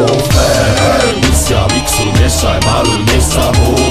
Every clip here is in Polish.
mów misja miksu, mieszaj, maluj miejsca, mów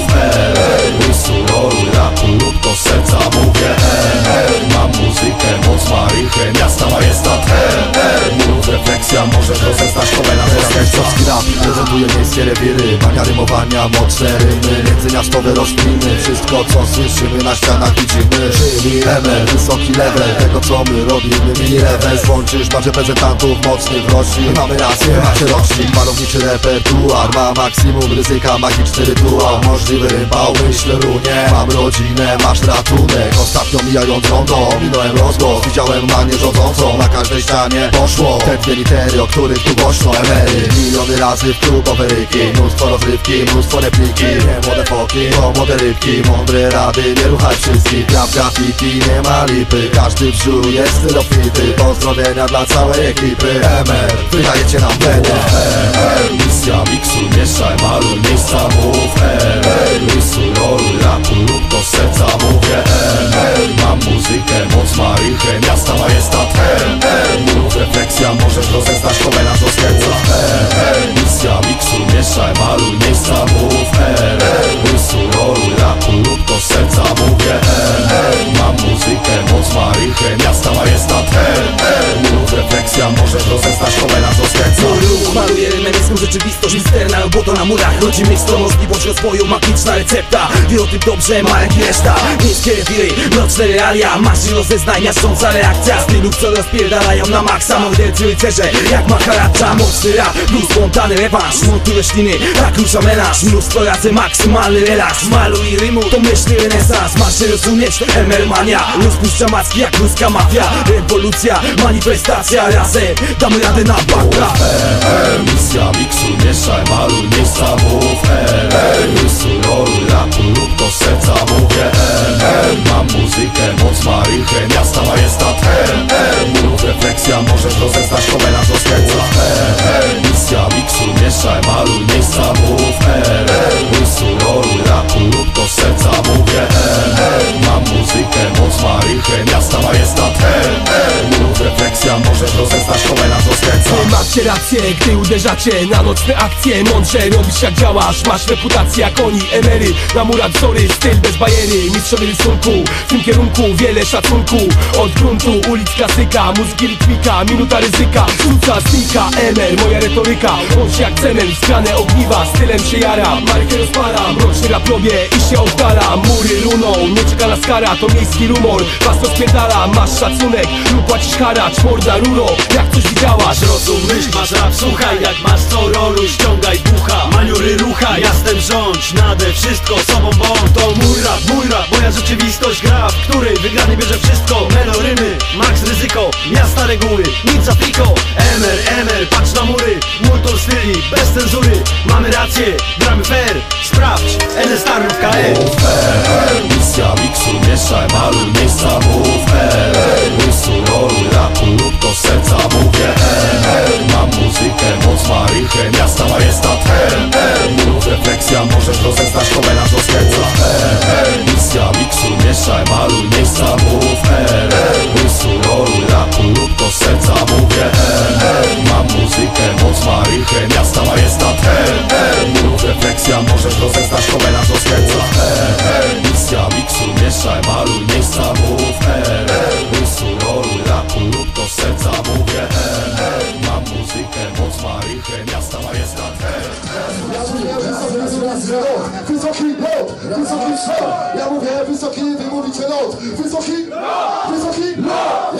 łysu, roluj, rapu lub to serca mówię mam muzykę, moc marychę, miasta majestat mów refleksja, możesz rozeznać kolejna Polski rap prezentuje miejskie rewiry, mania rymowania, mocne rymy, międzymiastowe rozkminy. Wszystko co słyszymy na ścianach widzimy. Czyli eMeR, wysoki level tego co my robimy. Mini level, włączysz, masz reprezentantów mocnych roślin. Mamy rację, macie rocznik, malowniczy repertuar. Ma maksimum ryzyka, magiczny rytuał, możliwy rympał, myśl runie. Mam rodzinę, masz ratunek. Ostatnio mijając rondo, minąłem rozgłos. Widziałem manię rządzącą, na każdej ścianie poszło te dwie litery, o których tu głośno. eMery, miliony razy w klubowe ryki. Mnóstwo rozrywki, mnóstwo repliki. Nie młode foki, to młode rybki. Mądre rady, nie ruchaj wszystkich. Rap graffiti, nie ma lipy. Każdy w żu jest stylofity. Pozdrowienia dla całej ekipy. eMeR, wydajecie nam plenie. Misja miksu, mieszaj, maluj miejsca, mów łysu, roluj, rapu lub to serca mówię mam muzykę, moc marychę, miasta majestat mów refleksja, możesz rozeznać komentarz do serca misja miksu, mieszaj, maluj miejsca, mów łysu, roluj, rapu lub to serca mówię mam muzykę, moc marychę, miasta majestat mów refleksja, możesz rozeznać komentarz do serca. Ruch maluje rymem rzeczywistość, misterna robota na murach. Rodzimy stron możliwość rozwoju, magiczna recepta. Wie o tym dobrze, Marek i reszta. Miejskie rewiry, mroczne realia. Masz rozeznań, miażdżąca reakcja. Stylów co rozpierdalają na maksa. Mordercy rycerze, jak Maharadża. Mocny rap, plus spontany rewanż. Montuj rośliny, tak rusza menaż. Mnóstwo razy maksymalny relaks. Maluj i rymu, to myśli renesans. Masz się rozumieć, eMeR mania. Rozpuszcza macki jak ruska mafia. Rewolucja, manifestacja. Razem damy radę na bakra. Misja miksu, mieszaj, maluj miejsca, mów łysu, roluj, rapu lub to serca mówię mam muzykę, moc marychę, miasta majestat mów refleksja, możesz rozeznać komentarz do serca misja miksu, mieszaj, maluj miejsca, mów łysu, roluj, rapu lub to serca mówię mam muzykę, moc marychę, miasta majestat mów refleksja, możesz rozeznać komentarz do serca. Macie rację, gdy uderzacie na nocne akcje. Mądrze robisz jak działasz, masz reputację jak oni. eMery, na murat wzory, styl bez bajery. Mistrzowie rysunku, w tym kierunku wiele szacunku. Od gruntu, ulic klasyka, muzyki rytmika, minuta ryzyka. Rzuca snika, eMeR, moja retoryka. Bądź jak cement, skrane ogniwa, stylem się jara. Markę rozpala, mroczny rap robię i się oddala. Mury runą, nie czeka nas kara, to miejski rumor. Was rozpierdala, masz szacunek lub płacisz haracz. Morda ruro, jak coś widziałaś. Rozum, myśl, masz rap, słuchaj, jak masz co roluj, ściągaj ducha, maniury ruchaj, miastem rządź, nade wszystko sobą bądź. To mój rap, moja rzeczywistość gra, w której wygrany bierze wszystko. Melorymy, max ryzyko, miasta reguły, nic za piko. eMeR, patrz na mury, multor styli, bez cenzury. Mamy rację, gramy fair, sprawdź, NS Tarnów KE. Misja miksu, mieszaj, maluj miejsca, mów łysu, roluj, rapu lub to serca mówię mam muzykę, moc marychę, miasta majestat mów refleksja, możesz rozeznać komentarz do serca misja miksu, mieszaj, maluj miejsca, mów łysu, roluj, rapu lub to serca mówię mam muzykę, moc marychę, miasta majestat mów refleksja, możesz rozeznać komentarz do serca misja miksu, mieszaj, maluj miejsca, mów łysu, roluj, rapu lub to serca mówię mam muzykę, moc marychę, miasta majestat Wysoki lot, wysoki szlot. Ja mówię wysoki, wy mówicie lot. Wysoki lot.